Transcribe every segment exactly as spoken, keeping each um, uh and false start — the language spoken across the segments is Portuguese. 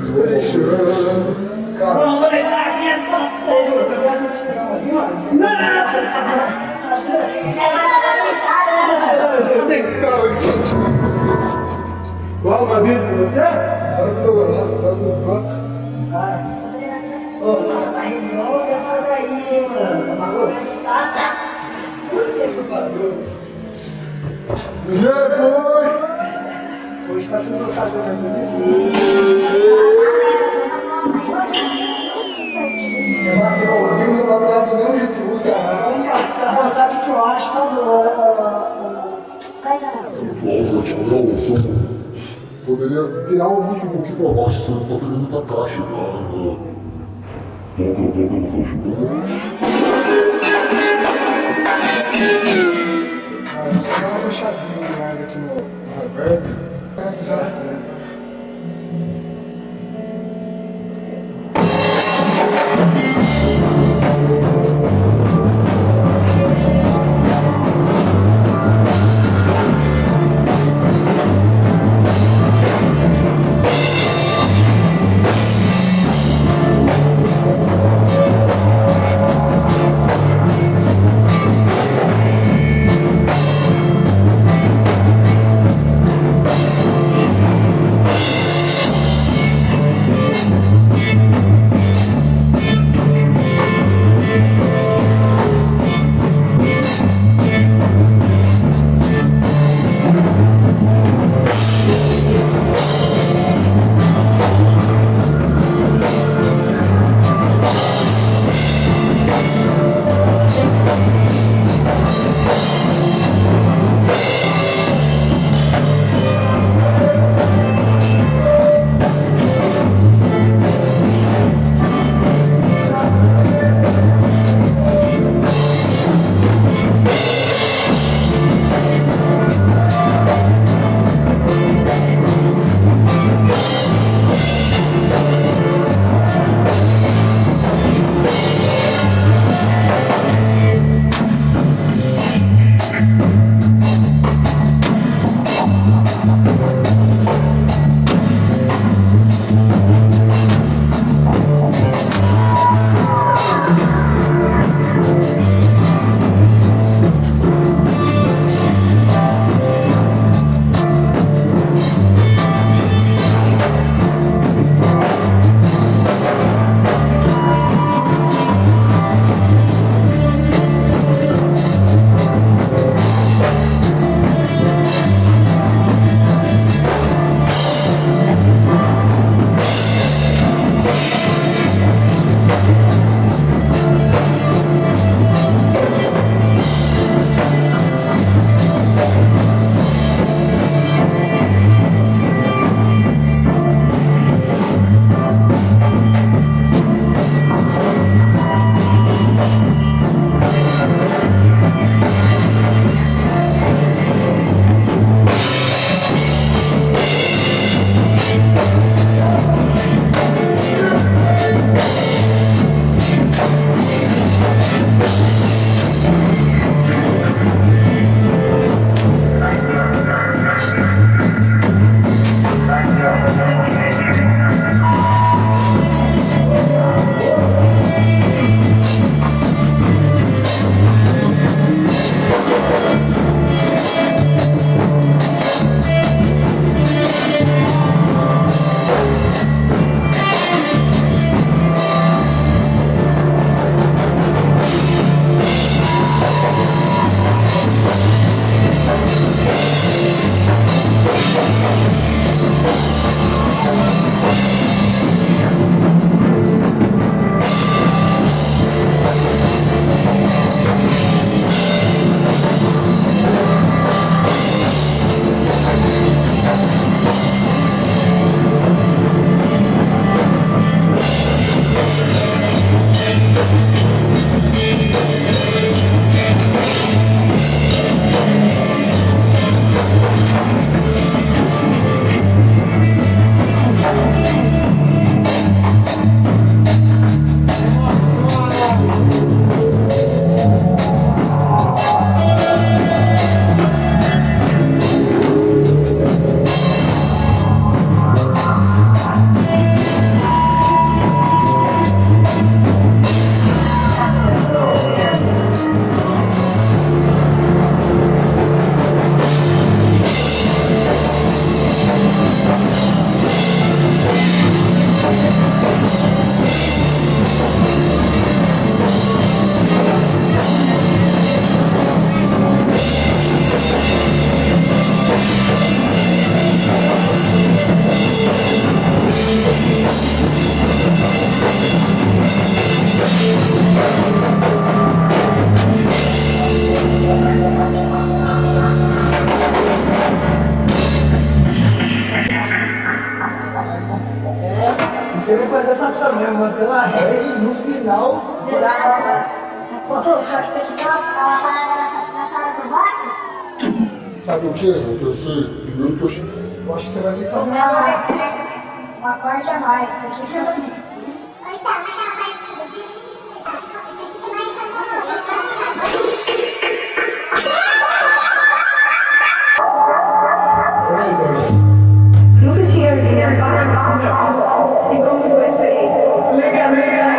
Cara, Vamos conectar aqui as fotos. você pode me pegar uma ali, mano? Não! Eu tentando aqui. Qual uma vida pra você? Eu estou lá, tá nos esgotos. Ô, nossa, tá redonda essa daí, mano. Uma começada. Por favor. Yeah, boy! Hoje tá tudo gostado pra você. Eu bati no ouvido, eu bati do mesmo jeito que você. Cara, sabe o que eu acho? Sabe o... Poderia tirar o vídeo um pouquinho pra baixo, você não tá pegando muita caixa, cara. Volta, volta, volta, Ah, eu vou dar uma baixadinha de leve aqui no, no reverb. É, já. queria fazer essa fita mesmo, mantendo a regra no final. Pô, só que tem que ter uma, uma parada nessa, nessa hora do rock. Sabe o que? Eu pensei, primeiro que eu achei. Eu acho que você vai ter que fazer Não, uma. é, é um acorde a mais, porque tipo assim. Ô, Gustavo, naquela parte que do bi, isso aqui é mais só Nunca tinha visto e como foi a experiência? Legal, legal,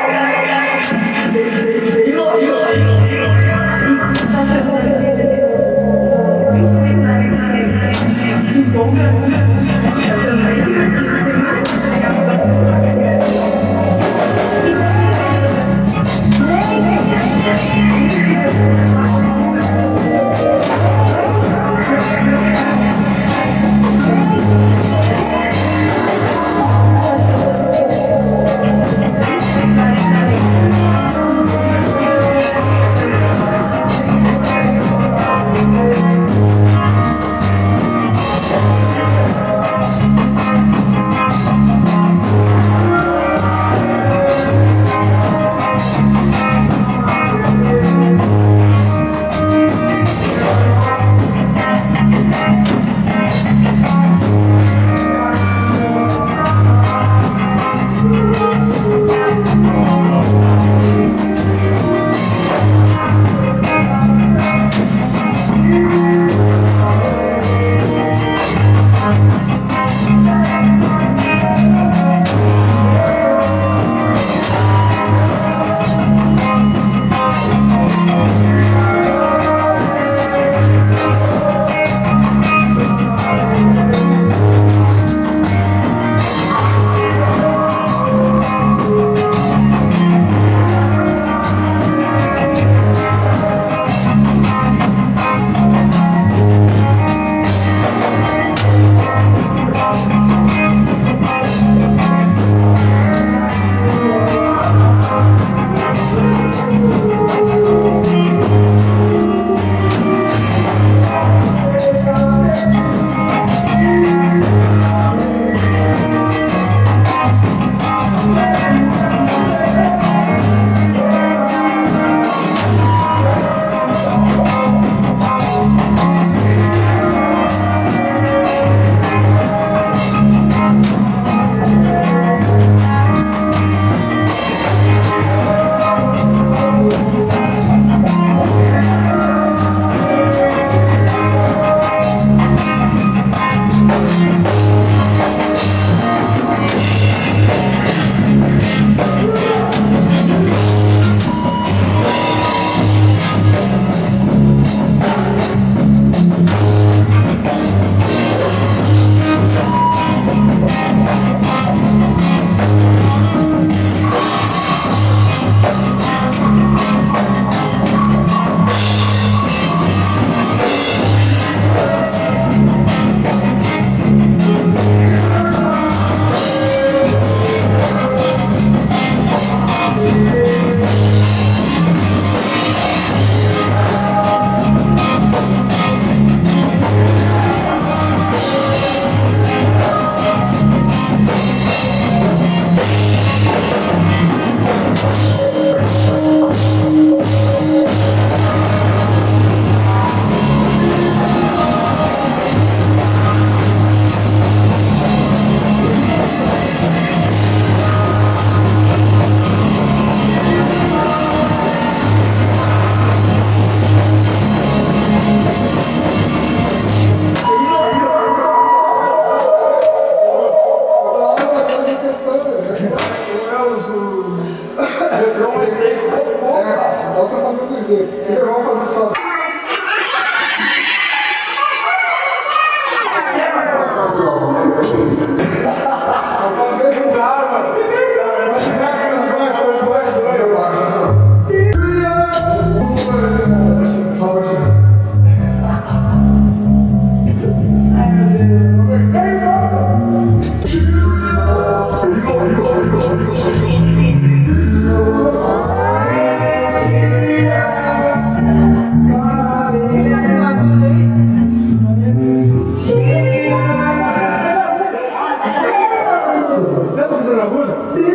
Você tá fazendo a rua? Sim.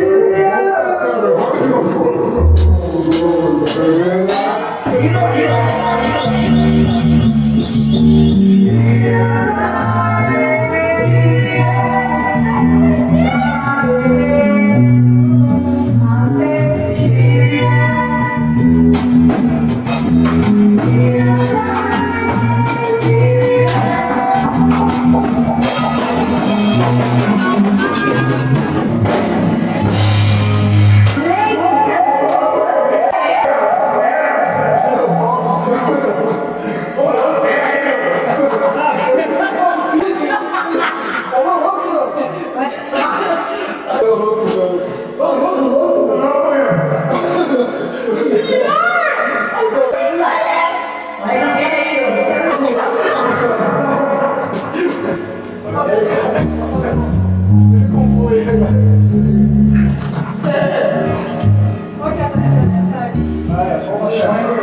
o louco, mano. Ô, louco, louco. Mas a pena aí, Ele compõe, né? Qual que é essa, essa, essa aqui? Ah, é só uma chave.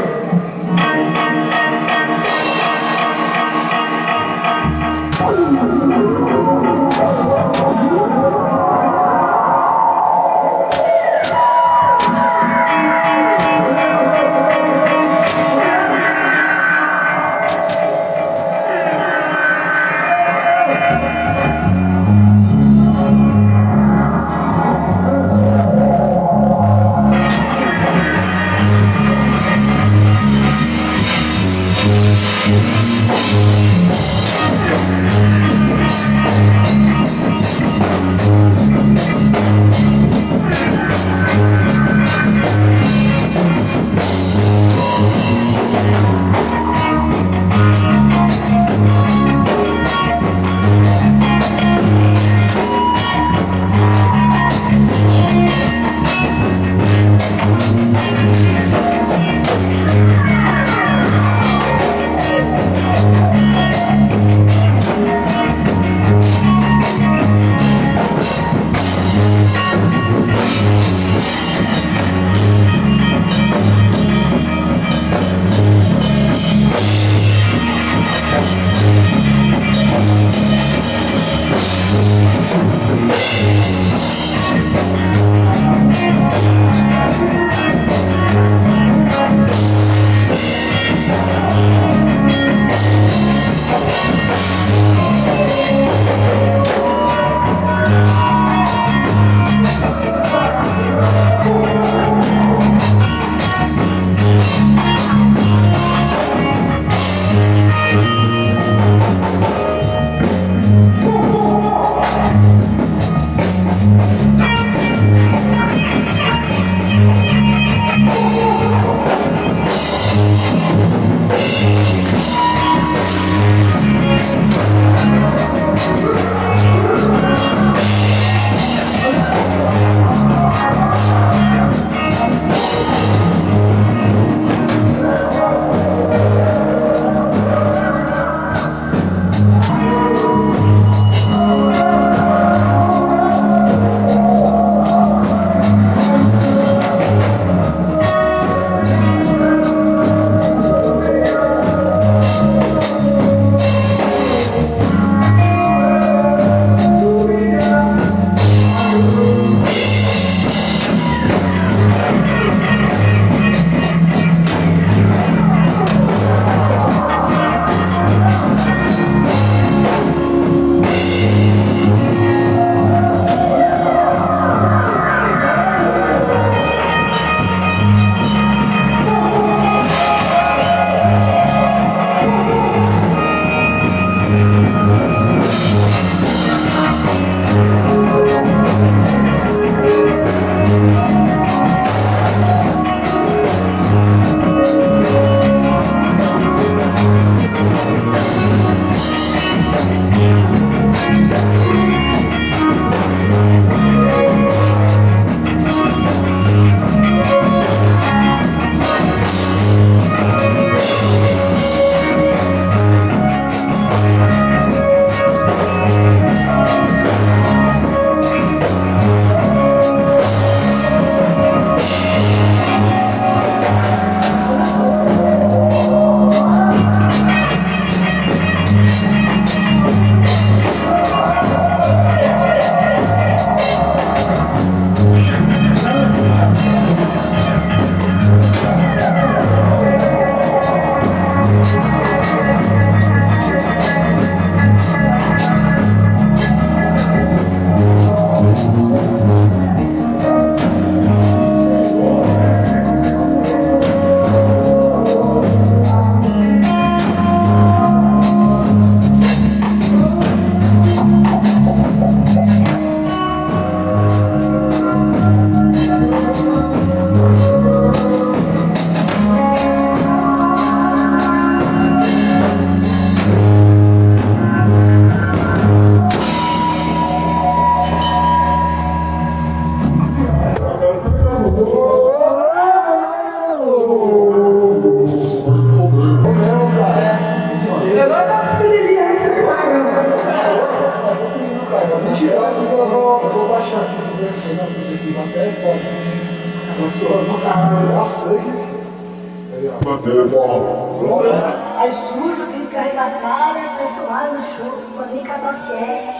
eu vou, eu vou baixar aqui, vou ver se eu já fiz aqui, matéria é foda. Nossa, no caralho, é sangue. Aí, ó. Matéria fala. Sai sujo, tem que carregar tralha, sai suado no chão, pode nem catar as chestes.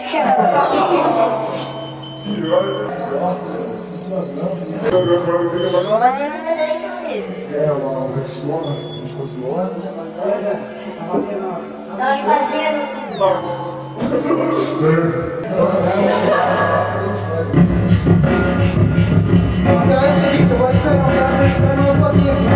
Gosta, velho. Funciona não, filho. Não vai ter muita direita mesmo. É, uma vexilona, viscosilona. Dá uma espadinha no... Então é o seguinte, eu vou esperar o cara, você espera um pouquinho aqui.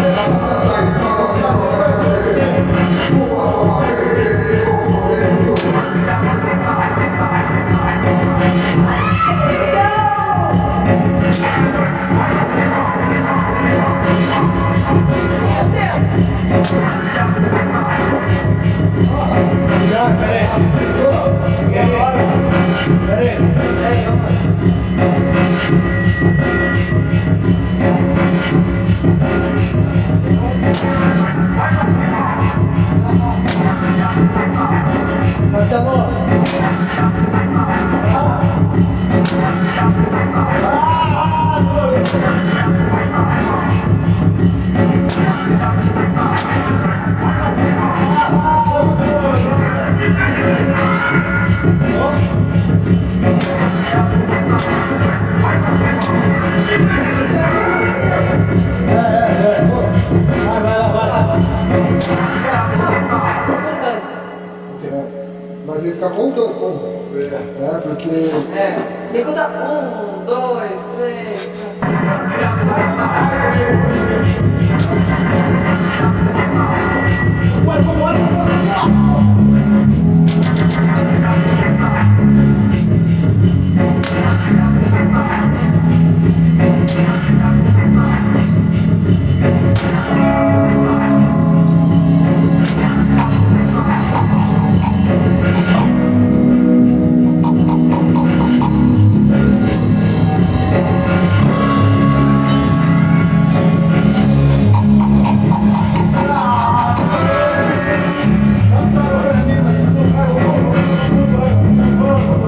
Mas tem que ficar contando como. É, porque. É, tem que contar um, dois, três. Ué, vambora, vambora. Desculpa,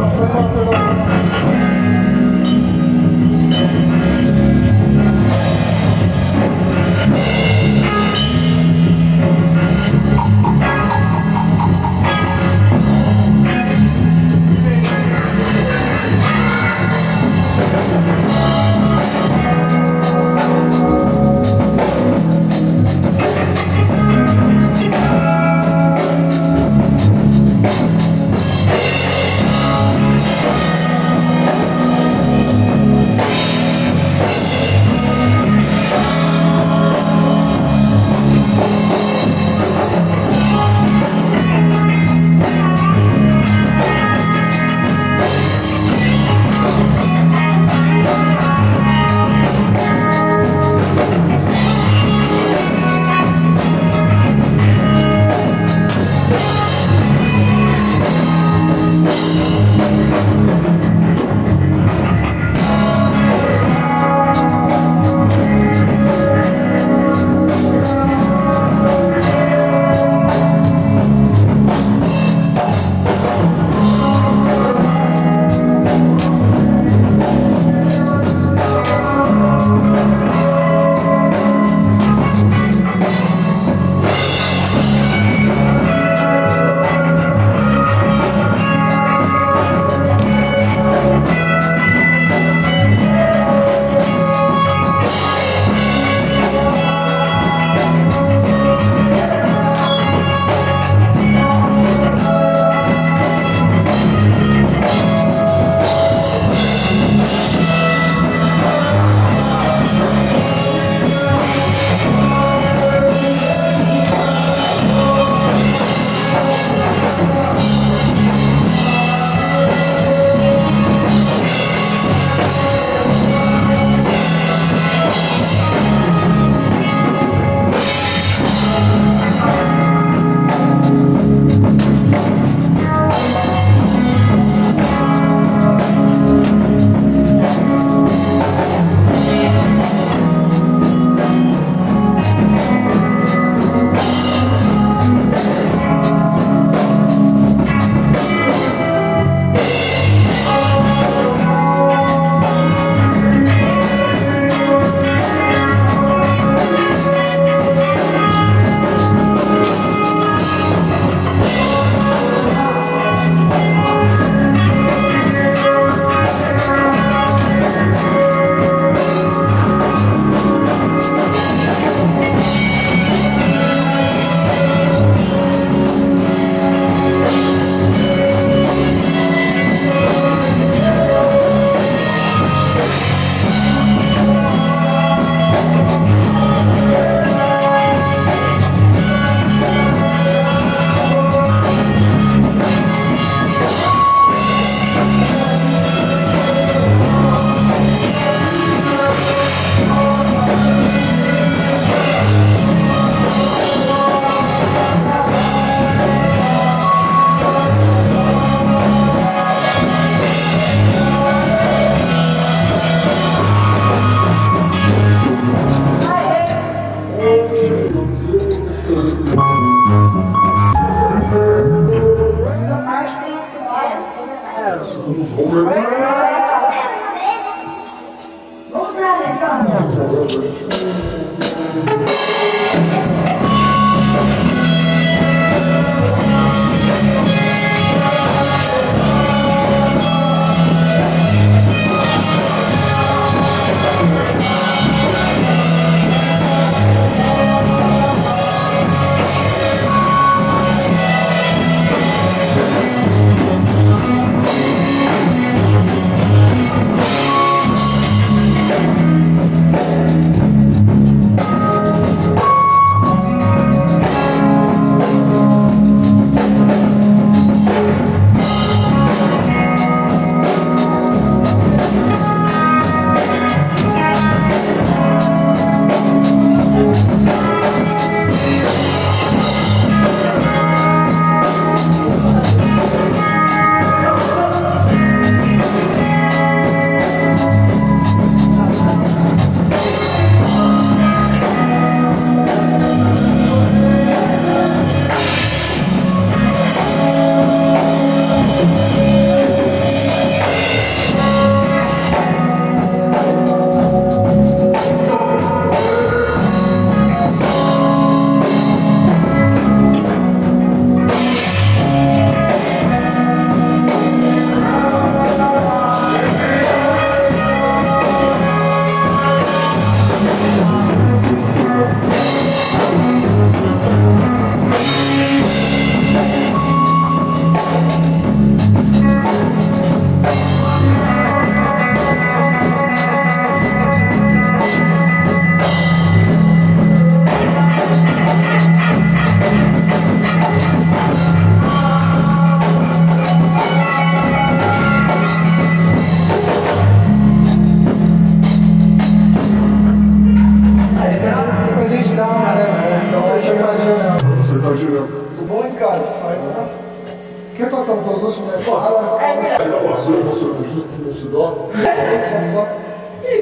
Quer passar as duas últimas? Porra, É melhor. Ainda passou, você acredita que não se dá? só, só. Que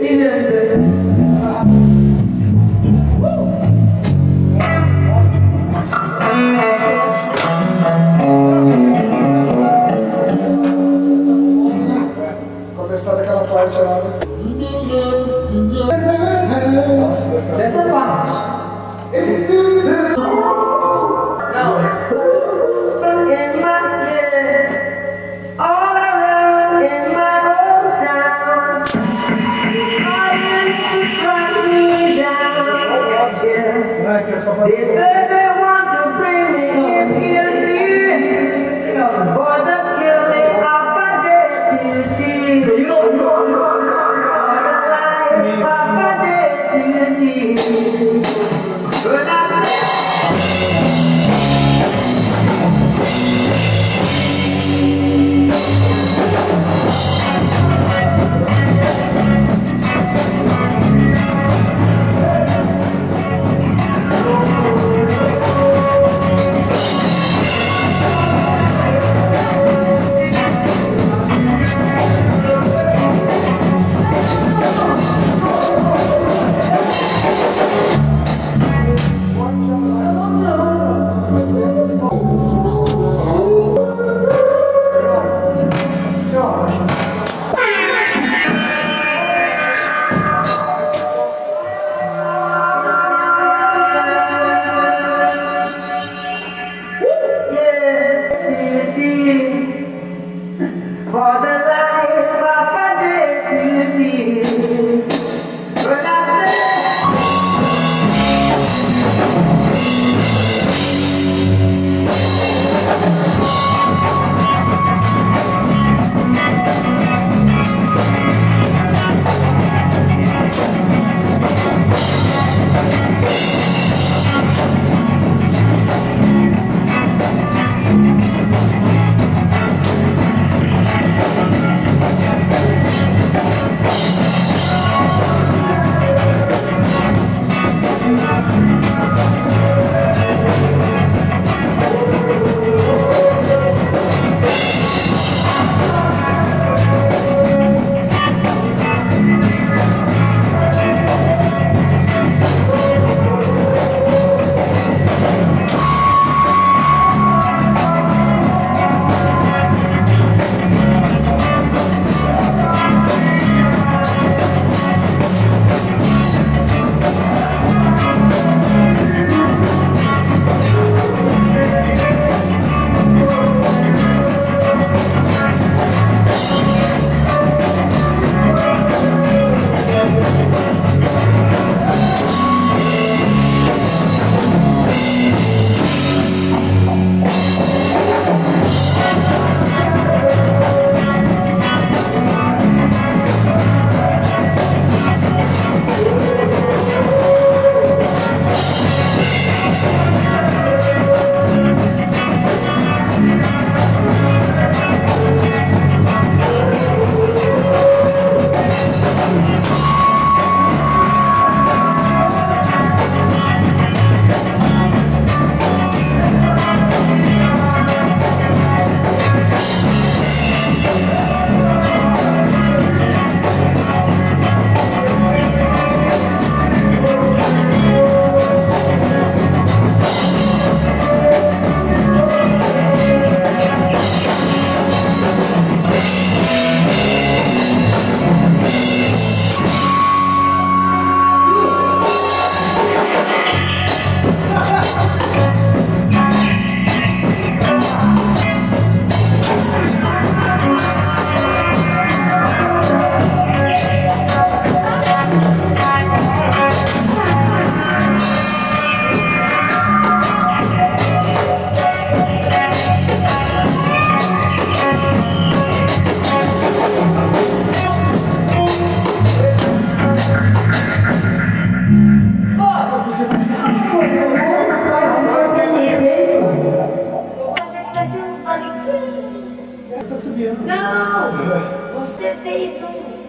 beleza. Começar daquela parte lá. Nossa, daquela... Dessa parte. Não. In my head, all around in my old town, trying to track me down. Yeah. Não, é que é só pra They você. say they want to bring me in here for the killing of a deputy. For the life of a deputy. But I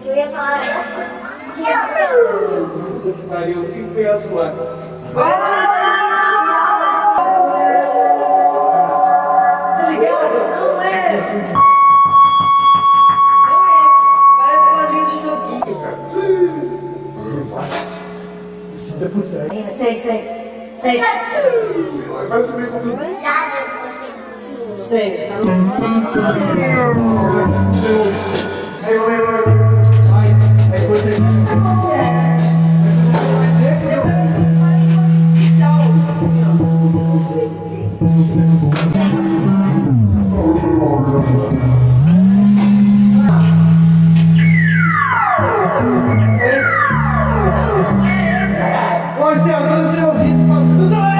Eu ia falar essa. Puta que pariu, eu fico pegando suar. Tá ligado? Não é esse. Não é esse. Parece barulho de joguinho, cara. cinquenta por cento. Sei, sei. Sei. Parece meio complicado. Nada, Sei. Aí, vai, vai. Mas, aí você. Ô, Zé, quando você ouvir isso, você não é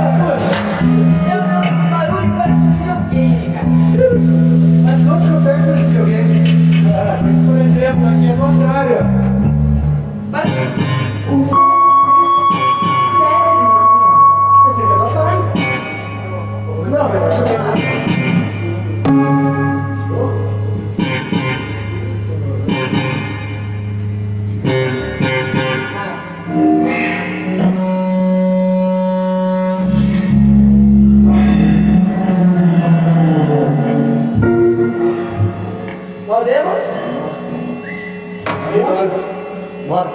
Barulho parece um videogame, cara. Mas não que eu penso em videogame. Ah, mas, por exemplo, aqui é o contrário. Parece Esse aqui é o time. Não, mas isso aqui é. Podemos? Bora.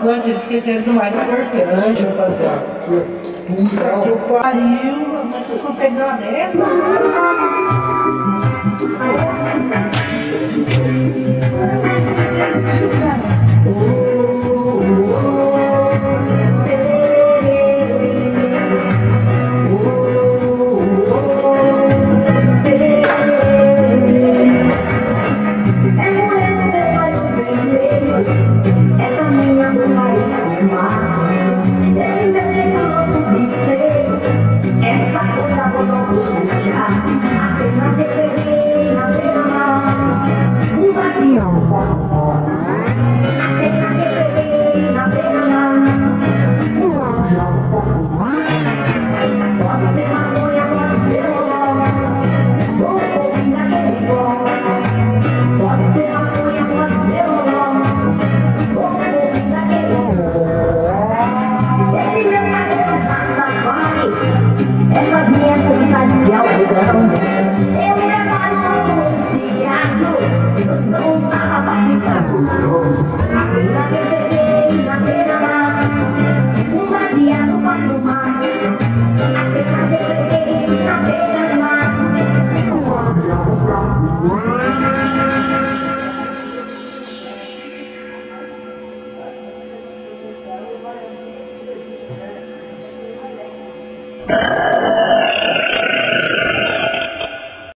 mano, vocês esqueceram do mais importante, rapaziada. Puta que pariu, mano, vocês conseguem dar uma dessa? Apenas deveria na pena, um vazio.